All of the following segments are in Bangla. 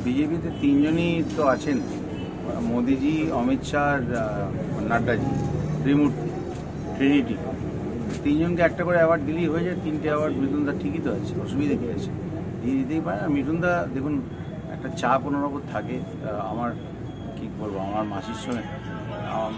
বিজেপিতে তিনজনই তো আছেন, মোদিজি, অমিত শাহ আর নাড্ডাজি, ত্রিমূর্তি, ট্রিনিটি। তিনজনকে একটা করে অ্যাওয়ার্ড দিলেই হয়ে যায়। 3টে অ্যাওয়ার্ড মিঠুনদা ঠিকই তো আছে, অসুবিধা কী আছে, দিয়ে দিতেই পারে। আর মিঠুনদা দেখুন একটা চাপ ওনার ওপর থাকে। আমার কী বলবো, আমার মাসির সঙ্গে, আমার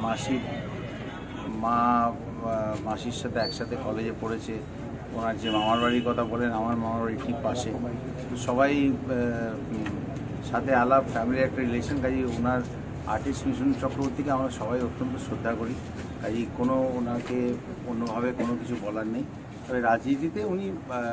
মাসির সাথে একসাথে কলেজে পড়েছে। ওনার যে মামার বাড়ির কথা বলেন, আমার মামার বাড়ির ঠিক পাশে, সবাই সাথে আলাপ, ফ্যামিলির একটা রিলেশন। কাজেই ওনার আর্টিস্ট মিঠুন চক্রবর্তীকে আমরা সবাই অত্যন্ত শ্রদ্ধা করি। কাজেই কোনো ওনাকে অন্যভাবে কোনো কিছু বলার নেই। তবে রাজনীতিতে উনি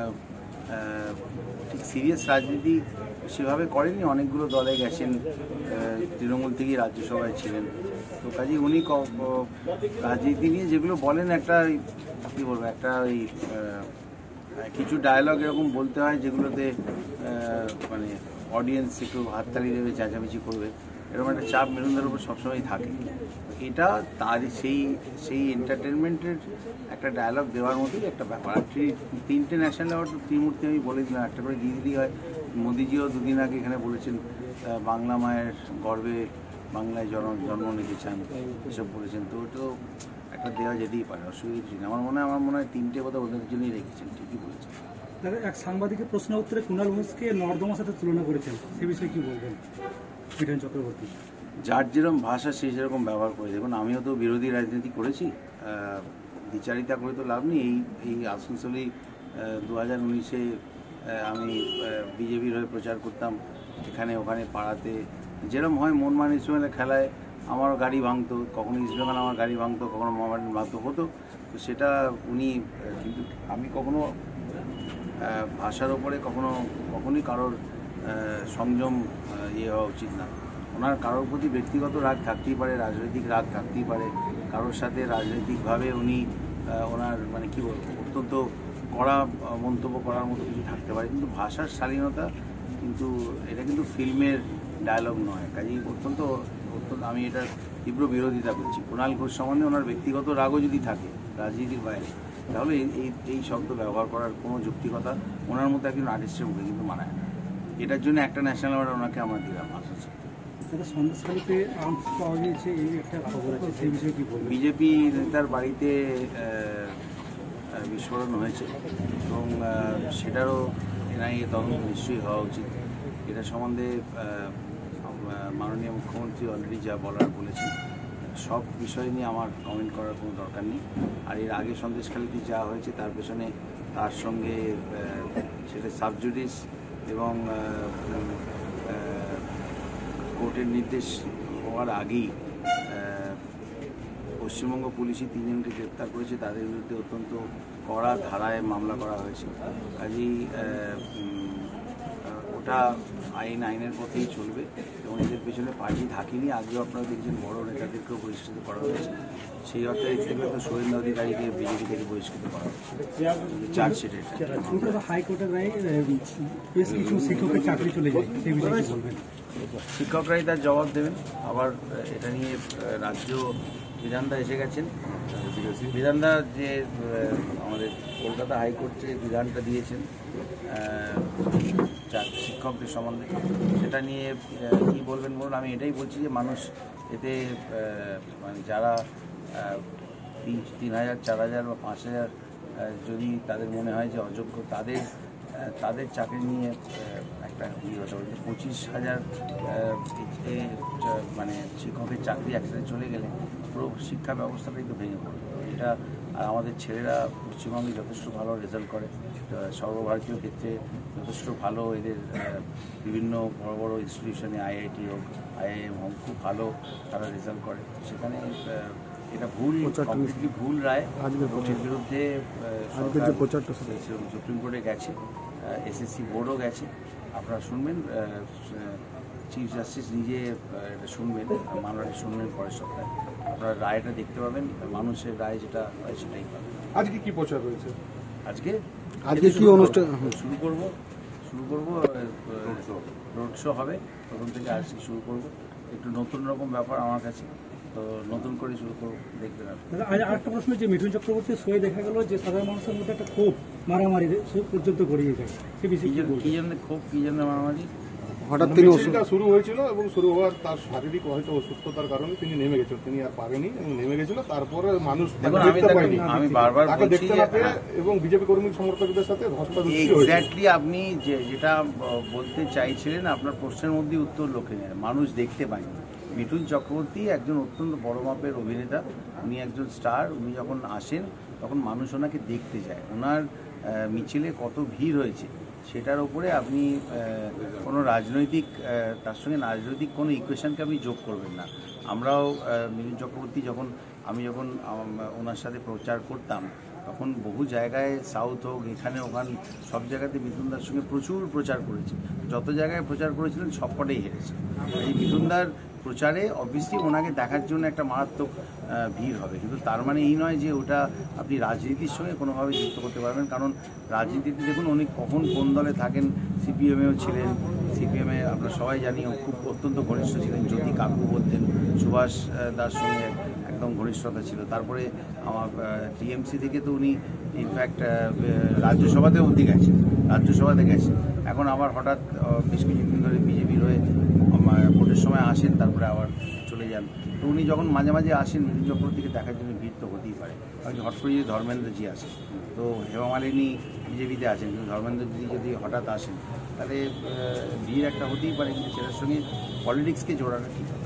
ঠিক সিরিয়াস রাজনীতি সেভাবে করেননি। অনেকগুলো দলে গেছেন, তৃণমূল থেকেই রাজ্যসভায় ছিলেন। তো কাজেই উনি রাজনীতি নিয়ে যেগুলো বলেন, একটা কী বলবো, একটা ওই কিছু ডায়লগ এরকম বলতে হয় যেগুলোতে মানে অডিয়েন্স একটু হাততালি দেবে, চেঁচামেচি করবে, এরকম একটা চাপ মিঠুনদার উপর সবসময় থাকে। এটা তার সেই এন্টারটেনমেন্টের একটা ডায়লগ দেওয়ার মতোই একটা ব্যাপার। 3টে ন্যাশনাল অ্যাওয়ার্ড ত্রিমূর্তি আমি বলে দিলাম, একটা করে দিয়ে দিলেই হয়। মোদিজিও দুদিন আগে এখানে বলেছেন বাংলা মায়ের গর্বে বাংলায় জন্ম নিতে চান, এসব বলেছেন। তো ওটা একটা দেওয়া যেতেই পারে, অসুবিধা কিছু নেই। আমার মনে হয় 3টে কথা ওদের জন্যই রেখেছেন, ঠিকই বলেছেন। দাদা, এক সাংবাদিকের প্রশ্ন উত্তরে কুণাল ঘোষকে নর্দমার সাথে তুলনা করেছেন, সে বিষয়ে কি বলবেন মিঠুন চক্রবর্তী? যার যেরকম ভাষা সে সেরকম ব্যবহার করে। দেখুন, আমিও তো বিরোধী রাজনীতি করেছি, দ্বিচারিতা করে তো লাভ নেই। এই আসানসোলে 2019-এ আমি বিজেপির হয়ে প্রচার করতাম, এখানে ওখানে পাড়াতে যেরকম হয়। মনমান ইস্টবেঙ্গলের খেলায় আমারও গাড়ি ভাঙতো, কখনো ইস্টবেঙ্গল আমার গাড়ি ভাঙতো, কখনো মোহামেডান ভাঙতো, হতো। তো সেটা উনি, কিন্তু আমি কখনো ভাষার ওপরে কখনোই কারোর সংযম হওয়া উচিত না। ওনার কারোর প্রতি ব্যক্তিগত রাগ থাকতেই পারে, রাজনৈতিক রাগ থাকতেই পারে, কারোর সাথে রাজনৈতিকভাবে উনি ওনার মানে কী বলবো, অত্যন্ত কড়া মন্তব্য করার মতো কিছু থাকতে পারে, কিন্তু ভাষার শালীনতা, কিন্তু এটা কিন্তু ফিল্মের ডায়লগ নয়। কাজেই অত্যন্ত আমি এটার তীব্র বিরোধিতা করছি। কুণাল ঘোষ সম্বন্ধে ওনার ব্যক্তিগত রাগও যদি থাকে রাজনীতির বাইরে, তাহলে এই শব্দ ব্যবহার করার কোনো যৌক্তিকতা ওনার মতো একজন আর্টিস্টের মুখে কিন্তু মানায় না। এটার জন্য একটা ন্যাশনাল অ্যাওয়ার্ড ওনাকে আমরা দিলাম। বিজেপি নেতার বাড়িতে বিস্ফোরণ হয়েছে এবং সেটারও এনআইএ তদন্ত নিশ্চয়ই হওয়া উচিত। এটা সম্বন্ধে মাননীয় মুখ্যমন্ত্রী অলরেডি যা বলার বলেছেন, সব বিষয় নিয়ে আমার কমেন্ট করার কোনো দরকার নেই। আর এর আগে সন্দেশখালীতে যা হয়েছে তার পেছনে তার সঙ্গে সেটা সাবজুডিস এবং কোর্টের নির্দেশ হওয়ার আগেই পশ্চিমবঙ্গ পুলিশই 3জনকে গ্রেপ্তার করেছে, তাদের বিরুদ্ধে অত্যন্ত কড়া ধারায় মামলা করা হয়েছে। কাজেই ওটা আইনের পথেই চলবে এবং এদের পেছনে পার্টি থাকেনি। আগেও আপনারা দেখছেন বড় নেতাদেরকেও বহিষ্কৃত করা হয়েছে। সেই অর্থে দেখতে তো শুভেন্দু অধিকারীকে বিজেপি থেকে বহিষ্কৃত করা হয়েছে চার্জশিটে। হাইকোর্টের রায়ে বেশ কিছু শিক্ষকের চাকরি চলে যায়, সেই বিষয়ে কি বলবেন? শিক্ষকরাই তার জবাব দেবেন। আবার এটা নিয়ে রাজ্য বিধানদা এসে গেছেন। বিধানদা যে আমাদের কলকাতা হাইকোর্ট যে বিধানটা দিয়েছেন শিক্ষকদের সম্বন্ধে, সেটা নিয়ে কী বলবেন বলুন। আমি এটাই বলছি যে মানুষ এতে মানে যারা 3,000, 4,000 বা 5,000 যদি তাদের মনে হয় যে অযোগ্য, তাদের চাকরি নিয়ে একটা হতে পারে। 25,000 মানে শিক্ষকের চাকরি একসাথে চলে গেলে পুরো শিক্ষা ব্যবস্থাটাই তো ভেঙে পড়বে। এটা আর আমাদের ছেলেরা পশ্চিমবঙ্গে যথেষ্ট ভালো রেজাল্ট করে, সর্বভারতীয় ক্ষেত্রে যথেষ্ট ভালো। এদের বিভিন্ন বড় বড় ইনস্টিটিউশনে আইআইটি হোক, আইআইএম হোক, খুব ভালো তারা রেজাল্ট করে। সেখানে এটা কমপ্লিটলি ভুল রায়, এর বিরুদ্ধে সুপ্রিম কোর্টে গেছে, এসএসসি বোর্ডও গেছে। আপনারা শুনবেন, চিফ জাস্টিস নিজে এটা শুনবেন, মামলাটা শুনবেন পরের সপ্তাহে। আপনারা রায়টা দেখতে পাবেন, মানুষের রায় যেটা হয় সেটাই পাবেন। আজকে কি প্রচার রয়েছে? আজকে কি অনুষ্ঠান শুরু করব রোড শো হবে, প্রথম থেকে আজকে শুরু করব। একটু নতুন রকম ব্যাপার আমার কাছে, তো নতুন করে শুরু করবো, দেখবেন। আরেকটা প্রশ্ন, যে মিঠুন চক্রবর্তীর সই দেখা গেল যে সাধারণ মানুষের মধ্যে একটা ক্ষোভ, মারামারি পর্যন্ত গড়িয়ে যায়, সে বিষয়ে কি জন্য ক্ষোভ, কি জন্য মারামারি? হঠাৎ তিনি মিছিলটা শুরু হয়েছিল এবং শুরু হওয়ার তার শারীরিক হয়তো অসুস্থতার কারণে তিনি নেমে গেছেন, তিনি আর পারেনি এবং নেমে গেছিল। তারপরে মানুষ দেখুন, দেখতে পায়নি, আমি বারবার তাকে বলছি দেখতে যে না পেয়ে এবং বিজেপি কর্মী সমর্থকদের সাথে ধস্তাধস্তি হয়েছে। এক্স্যাক্টলি আপনি যেটা বলতে চাইছিলেন আপনার প্রশ্নের মধ্যে উত্তর লোকে নেয়, মানুষ দেখতে পায়নি। মিঠুন চক্রবর্তী একজন অত্যন্ত বড় মাপের অভিনেতা, উনি একজন স্টার। উনি যখন আসেন তখন মানুষ ওনাকে দেখতে যায়। ওনার মিছিলে কত ভিড় হয়েছে সেটার উপরে আপনি কোনো রাজনৈতিক তার সঙ্গে রাজনৈতিক কোনো ইকুয়েশনকে আপনি যোগ করবেন না। আমরাও মিঠুন চক্রবর্তী আমি যখন ওনার সাথে প্রচার করতাম তখন বহু জায়গায় সাউথ হোক এখানে ওখানে সব জায়গাতে মিঠুনদার সঙ্গে প্রচুর প্রচার করেছি। যত জায়গায় প্রচার করেছিলেন সবকটাই হেরেছে। এই মিঠুনদার প্রচারে অবভিয়াসলি ওনাকে দেখার জন্য একটা মারাত্মক ভিড় হবে, কিন্তু তার মানে এই নয় যে ওটা আপনি রাজনীতির সঙ্গে কোনোভাবে যুক্ত করতে পারবেন। কারণ রাজনীতিতে দেখুন উনি কখন কোন দলে থাকেন, সিপিএমেও ছিলেন, সিপিএমে আমরা সবাই জানি খুব অত্যন্ত ঘনিষ্ঠ ছিলেন, জ্যোতি কাকু বলতেন, সুভাষ দার সঙ্গে একদম ঘনিষ্ঠতা ছিল। তারপরে আমার টিএমসি থেকে তো উনি ইনফ্যাক্ট রাজ্যসভাতেও অবধি গেছেন, রাজ্যসভাতে গেছেন। এখন আবার হঠাৎ বেশ কিছুদিন ধরে বিজেপির হয়ে ভোটের সময় আসেন, তারপরে আবার চলে যান। তো উনি যখন মাঝে মাঝে আসেন মিঠুন চক্রবর্তীকে দেখার জন্য ভিড় তো হতেই পারে। কারণ হট করে যদি ধর্মেন্দ্রজি আসেন, তো হেমা মালিনী বিজেপিতে আছেন, কিন্তু ধর্মেন্দ্রজি যদি হঠাৎ আসেন তাহলে ভিড় একটা হতেই পারে, কিন্তু সেটার সঙ্গে পলিটিক্সকে জোড়ানো ঠিক।